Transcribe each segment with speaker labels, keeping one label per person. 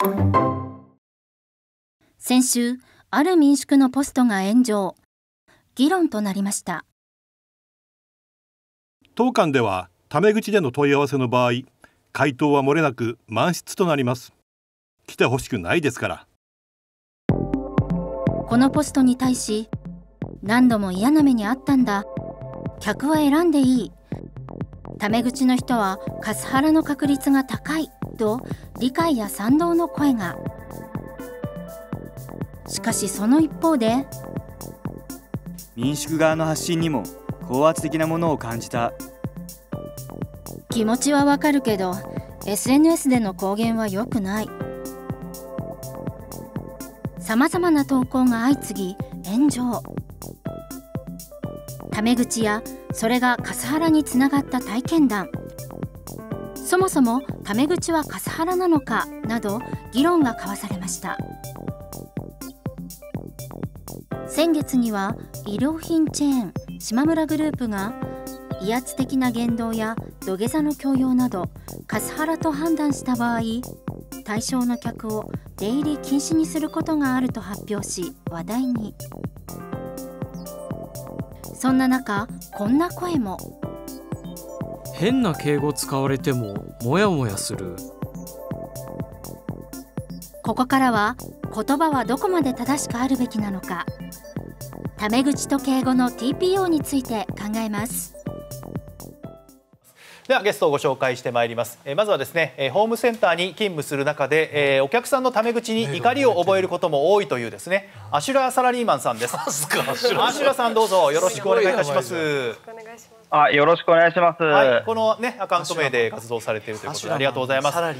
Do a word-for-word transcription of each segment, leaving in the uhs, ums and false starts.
Speaker 1: 先週、ある民宿のポストが炎上。議論となりました。
Speaker 2: 当館ではタメ口での問い合わせの場合、回答は漏れなく満室となります。来てほしくないですから。
Speaker 1: このポストに対し、何度も嫌な目にあったんだ、客は選んでいい、タメ口の人はカスハラの確率が高いと理解や賛同の声が。しかしその一方で、
Speaker 3: 民宿側の発信にも高圧的なものを感じた。
Speaker 1: 気持ちはわかるけど エスエヌエス での公言は良くない。さまざまな投稿が相次ぎ炎上。タメ口やそれがカスハラにつながった体験談、そもそもタメ口はカスハラなのかなど議論が交わされました。先月には衣料品チェーン島村グループが威圧的な言動や土下座の強要などカスハラと判断した場合、対象の客を出入り禁止にすることがあると発表し話題に。そんな中、こんな声も。
Speaker 4: 変な敬語使われてもモヤモヤする。
Speaker 1: ここからは言葉はどこまで正しくあるべきなのか、タメ口と敬語の ティーピーオー について考えます。
Speaker 5: ではゲストをご紹介してまいります。えまずはですね、えホームセンターに勤務する中で、えお客さんのタメ口に怒りを覚えることも多いというですね、アシュラーサラリーマンさんです。アシュラーさん、どうぞよろしくお願いいたします。
Speaker 6: あ、よろしくお願いします。
Speaker 5: はい、このねアカウント名で活動されているということでありがとうございます。はい、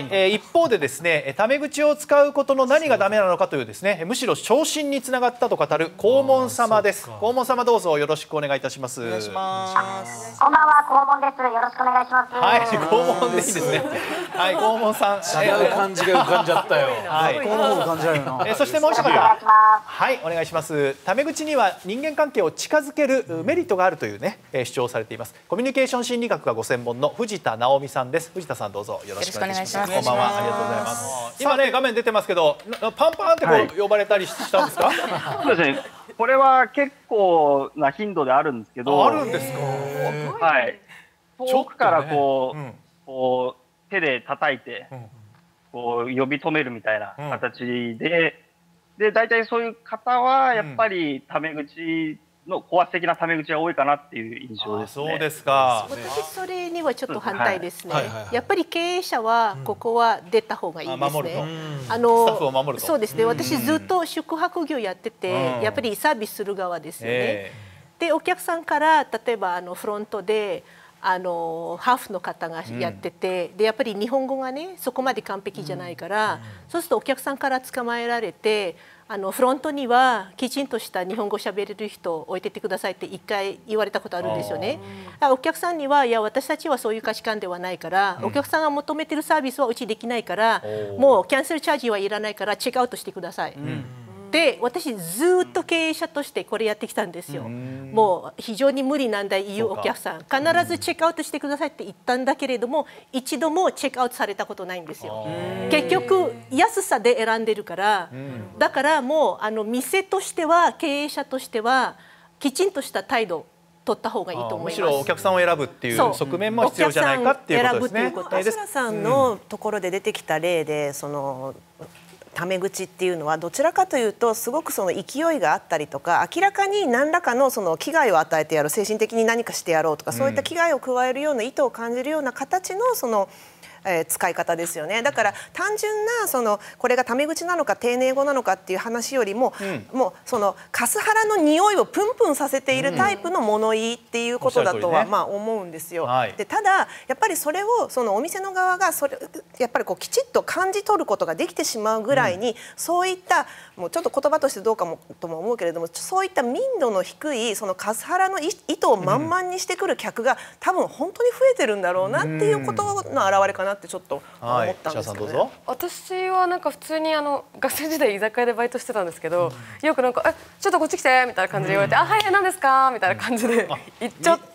Speaker 5: えー、一方でですね、タメ口を使うことの何がダメなのかというですね、むしろ昇進につながったと語る黄門様です。黄門様、どうぞよろしくお願いいたします。お願いします。
Speaker 7: こんばんは、黄門です。よろしくお願いします。
Speaker 5: はい、黄門でいいですね。はい、黄門さん、
Speaker 8: 違う感じが浮かんじゃったよ。
Speaker 5: はい、
Speaker 8: この方が感じるな。
Speaker 5: えー、そしてもう一方、はい、お願いします。タメ口には人間関係を近づけるメリットがあるというね、えー、主張をされています。コミュニケーション心理学がご専門の藤田直美さんです。藤田さん、どうぞよろしくお願いします。こんばんは、ありがとうございます。今ね、画面出てますけど、パンパンってこう、はい、呼ばれたりしたんですか？
Speaker 6: そうですね。これは結構な頻度であるんですけど。
Speaker 5: あるんですか？
Speaker 6: はい。遠くからこう、ね、うん、こう手で叩いて、うん、こう呼び止めるみたいな形で、うん、で大体そういう方はやっぱりタメ口の高圧的なタメ口が多いかなっていう印象ですね。
Speaker 5: そうですか。
Speaker 9: 私それにはちょっと反対ですね。やっぱり経営者はここは出た方がいいですね。
Speaker 5: あのスタッフを守ると。
Speaker 9: そうですね。私ずっと宿泊業やってて、やっぱりサービスする側ですよね。でお客さんから例えばあのフロントであのハーフの方がやってて、うん、でやっぱり日本語がねそこまで完璧じゃないから、うん、そうするとお客さんから捕まえられて、あのフロントにはきちんとした日本語をしゃべれる人を置いてってくださいって一回言われたことあるんですよね。お客さんにはいや私たちはそういう価値観ではないから、うん、お客さんが求めてるサービスはうちできないから、もうキャンセルチャージはいらないからチェックアウトしてください。うん、で私ずっと経営者としてこれやってきたんですよ。もう非常に無理難題言うお客さん、必ずチェックアウトしてくださいって言ったんだけれども、一度もチェックアウトされたことないんですよ。結局安さで選んでるから、だからもうあの店としては経営者としてはきちんとした態度取った方がいいと思います。
Speaker 5: むしろお客さんを選ぶっていう側面も必要じゃないかっていうことですね。
Speaker 10: アシュラさんのところで出てきた例で、そのタメ口っていうのはどちらかというとすごくその勢いがあったりとか、明らかに何らかのその危害を与えてやろう、精神的に何かしてやろうとか、そういった危害を加えるような意図を感じるような形のそのえー、使い方ですよね。だから単純なそのこれがタメ口なのか丁寧語なのかっていう話よりも、うん、もうそのカスハラの匂いをプンプンさせているタイプの物言いっていうことだとはまあ思うんですよ。はい、でただやっぱりそれをそのお店の側がそれやっぱりこうきちっと感じ取ることができてしまうぐらいに、うん、そういったもうちょっと言葉としてどうかもとも思うけれども、そういった民度の低いそのカスハラの意図を満々にしてくる客が多分本当に増えてるんだろうなっていうことの表れかなってちょっと思ったんですけどね。
Speaker 11: 私はなんか普通にあの学生時代居酒屋でバイトしてたんですけど、よくなんか「えちょっとこっち来て」みたいな感じで言われて「あはい何ですか」みたいな感じで言っちゃっ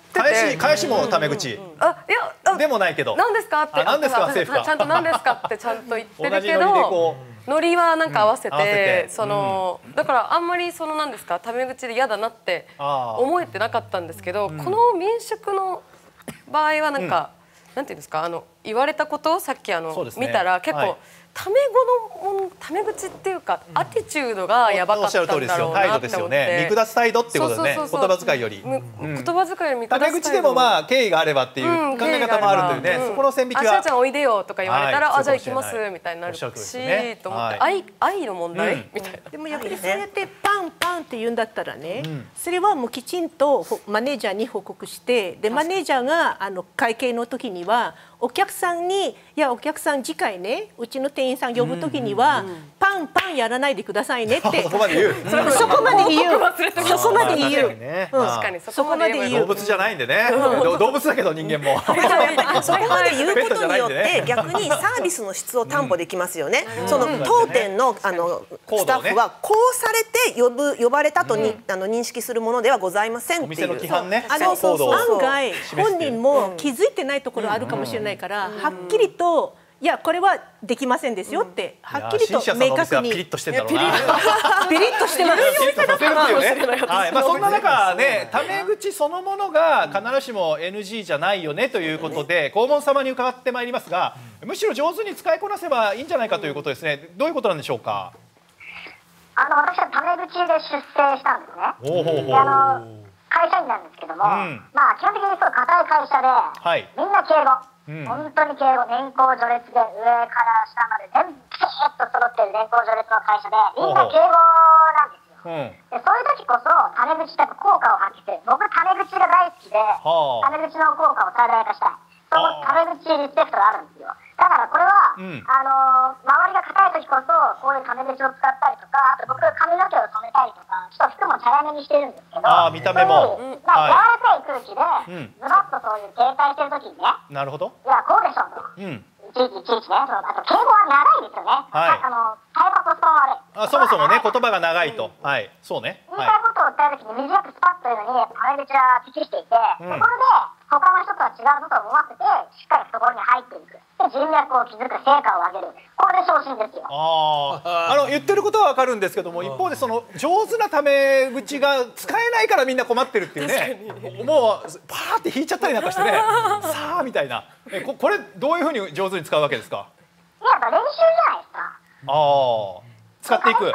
Speaker 11: て
Speaker 5: 返し返しもタメ口。
Speaker 11: あいや
Speaker 5: でもないけど。
Speaker 11: 何ですかって。
Speaker 5: 何ですかセーフか。
Speaker 11: ちゃんと何ですかってちゃんと言ってるけど。ノリはなんか合わせて、そのだからあんまりそのなんですかタメ口で嫌だなって思えてなかったんですけど、この民宿の場合はなんかなんていうんですか、あの言われたことをさっきあの見たら結構タメ語のタメ口っていうかアティチュードがやばかったんだろうなって思って。
Speaker 5: 態度ですよね。見下す態度ってことでね。言葉遣いより。
Speaker 11: 言葉遣いより見下す態度。
Speaker 5: タメ口でもまあ敬意があればっていう考え方もあるというね。そこの線引きは。
Speaker 11: あしあちゃんおいでよとか言われたらあじゃあ行きますみたいになるしと思って愛愛の問題みたいな。
Speaker 9: でもやっぱりそうやってパンパンって言うんだったらね、それはもうきちんとマネージャーに報告して、でマネージャーがあの会計の時にはお客さんにいやお客さん次回ねうちの店員さん呼ぶ時にはパンパンやらないでくださいねって
Speaker 5: そこまで言う。
Speaker 9: そこまで言う。そこまで言う。
Speaker 11: 確かにそこまで言う。
Speaker 5: 動物じゃないんでね。動物だけど人間も。
Speaker 10: そこまで言うことによって逆にサービスの質を担保できますよね。その当店のあのスタッフはこうされて呼ぶ呼ばれたとにあの認識するものではございませんっていう。お
Speaker 5: 店の規範ね。
Speaker 9: あの案外本人も気づいてないところあるかもしれないから、はっきりといやこれはできませんですよってはっきりと明確に。
Speaker 5: ピリッとしてんだろうな。
Speaker 9: ピリッとしてます。
Speaker 5: ピリッとさせるっていうね。はい。まあそんな中ね、タメ口そのものが必ずしも エヌジー じゃないよねということで、黄門様に伺ってまいりますが、むしろ上手に使いこなせばいいんじゃないかということですね。どういうことなんでしょうか。
Speaker 7: あの私はタメ口で出世したんですね。
Speaker 5: おおほうほう。
Speaker 7: あの会社員なんですけども、まあ基本的にそう固い会社で、みんな敬語。本当に敬語、年功序列で上から下まで全部ピシッと揃ってる年功序列の会社でみんな敬語なんですよ。でそういう時こそタメ口って効果を発揮する。僕タメ口が大好きでタメ口の効果を最大化したい。そのタメ口リスペクトがあるんですよ。だからこれは、うん、あの周りが硬い時こそこういうタメ口を使ったりとか、あと僕髪の毛を染めたりとか、ちょっと服も茶屋めにしてるんですけど、
Speaker 5: あ見た目も、
Speaker 7: うん、まあ、柔らかい空気で、うん、ズバッとそういう携帯してる時にね、
Speaker 5: なるほど、
Speaker 7: いやこうでしょと、うん、いちいちいちいちね、そのあと敬語は長いですよね。はい、あのタイパコスパン悪い。
Speaker 5: あそもそもね言葉が長いと、うん、はいそうね。
Speaker 7: 言いたいことを伝える時に短くスパッというのにタメ口は適していて、うん、ところで他の人とは違うことを思わせてしっかり懐に入っていく。で人脈を築く、成果を上げる。これで昇進ですよ。
Speaker 5: ああ、あの言ってることはわかるんですけども、一方でその上手なタメ口が使えないからみんな困ってるっていうね。もうパーって引いちゃったりなんかしてね。さあみたいな。えここれどういうふうに上手に使うわけですか。
Speaker 7: いややっぱ練習じゃないですか。
Speaker 5: ああ。使っていく。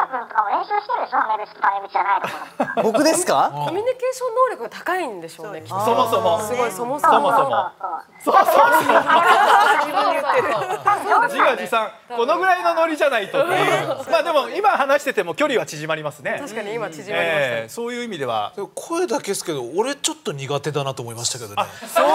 Speaker 8: 僕ですか？
Speaker 11: コミュニケーション能力が高いんでしょうね。
Speaker 5: そもそも。
Speaker 11: すごいそも
Speaker 5: そも。そもそも。そうそうそう。自画自賛。このぐらいのノリじゃないと。まあでも今話してても距離は縮まりますね。
Speaker 11: 確かに今縮まりました。
Speaker 5: そういう意味では。
Speaker 8: 声だけですけど、俺ちょっと苦手だなと思いましたけどね。
Speaker 5: そういう。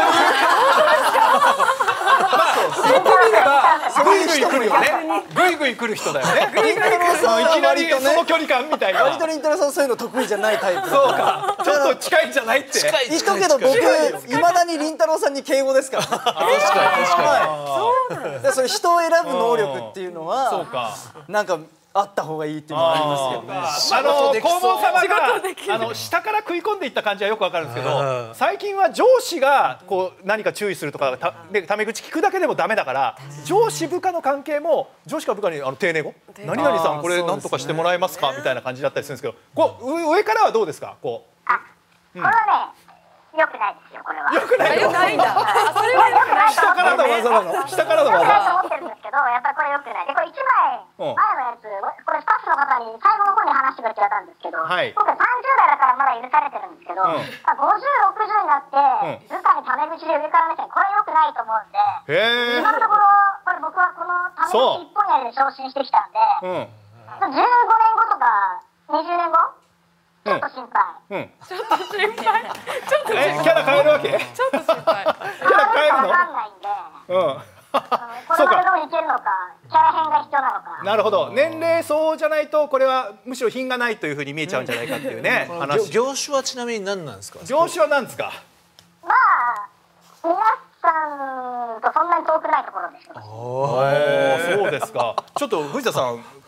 Speaker 5: 言ってみればグイグイ来るよね。グイグイ来る人だよね。いきなりその距離感みたいな。
Speaker 8: 割とりんたろーさんそういうの得意じゃないタイプ。
Speaker 5: そうか。ちょっと近いんじゃないって。
Speaker 8: 言っとくけど僕いまだにりんたろーさんに敬語ですから。確かに確かに。そうそれ人を選ぶ能力っていうのは、そうか。なんかあった方がいいっていうのがありますけどね。
Speaker 5: あの黄門様があの下から食い込んでいった感じはよくわかるんですけど、最近は上司がこう何か注意するとかたでタメ口聞くだけでもダメだから、上司部下の関係も上司か部下にあの丁寧語、何々さんこれ何とかしてもらえますかみたいな感じだったりするんですけど、こう上からはどうですか？こう。
Speaker 7: あ、これはね。良くないですよこれは。
Speaker 5: 良くないよ。
Speaker 11: 良くないんだ。それは良くない。
Speaker 5: 下からの技なの。下からの技。
Speaker 7: 思ってるんですけど、やっぱりこれ良くない。でこれ一枚前のやつ、これスタッフの方に最後の方に話してくれてたんですけど、僕さんじゅう代だからまだ許されてるんですけど、ごじゅうろくじゅうになって部下にタメ口で上から目線、これ良くないと思うんで、今のところこれ僕はこのタメ口一本やりで昇進してきたんで、じゅうごねんごとかにじゅうねんご。ちょっと心配。うん。
Speaker 11: ちょっと心配。ちょっと
Speaker 5: え、キャラ変えるわけ？
Speaker 11: ちょっと心配。
Speaker 5: キャラ変えるの？
Speaker 7: わかんないんで。
Speaker 5: うん。
Speaker 7: これまで通りいけるのか、キャラ変が必要なのか。
Speaker 5: なるほど。年齢相応じゃないとこれはむしろ品がないというふうに見えちゃうんじゃないかっていうね。話。
Speaker 8: 業種はちなみに何なんですか？
Speaker 5: 業種は何ですか？
Speaker 7: まあ皆さんとそんなに遠くないところです。
Speaker 5: ああ、そうですか。ちょっと藤田さん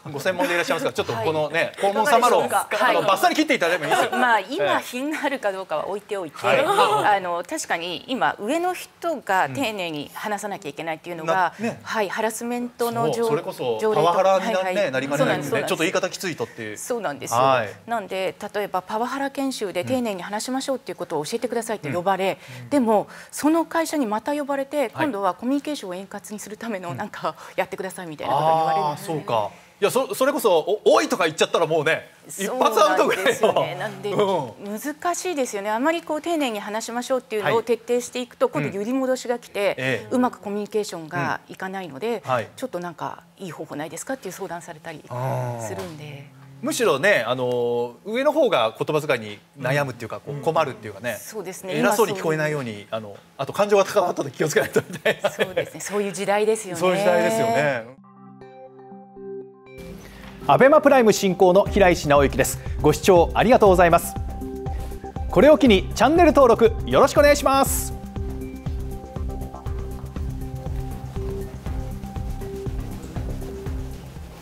Speaker 5: ご専門でいらっしゃいますから、ちょっとこのね黄門様論あのバッサリ切っていただいてもいいですよ。
Speaker 12: まあ今品があるかどうかは置いておいて、あの確かに今上の人が丁寧に話さなきゃいけないっていうのが、はいハラスメントの条例と
Speaker 5: それこそパワハラになりかねないですね。ちょっと言い方きついとっていう。
Speaker 12: そうなんですよ。なんで例えばパワハラ研修で丁寧に話しましょうっていうことを教えてくださいって呼ばれ、でもその会社にまた呼ばれて今度はコミュニケーションを円滑にするためのなんかやってくださいみたいなことを言われるんですね。
Speaker 5: そうか。いや そ, それこそお「おい」とか言っちゃったらもうね一発アウトぐらいの。
Speaker 12: なんで難しいですよね。あまりこう丁寧に話しましょうっていうのを徹底していくと、今度揺り戻しが来て、うまくコミュニケーションがいかないので、ちょっとなんかいい方法ないですかっていう相談されたりするんで。
Speaker 5: むしろね、あの上の方が言葉遣いに悩むっていうか、こう困るっていうかね、
Speaker 12: そうですね、
Speaker 5: 偉そうに聞こえないように、あのあと感情が高まったと気をつけないとみたいな。
Speaker 12: そうですね、そういう時代ですよね。
Speaker 5: そういう時代ですよね。アベマプライム進行の平石直之です。ご視聴ありがとうございます。これを機にチャンネル登録よろしくお願いします。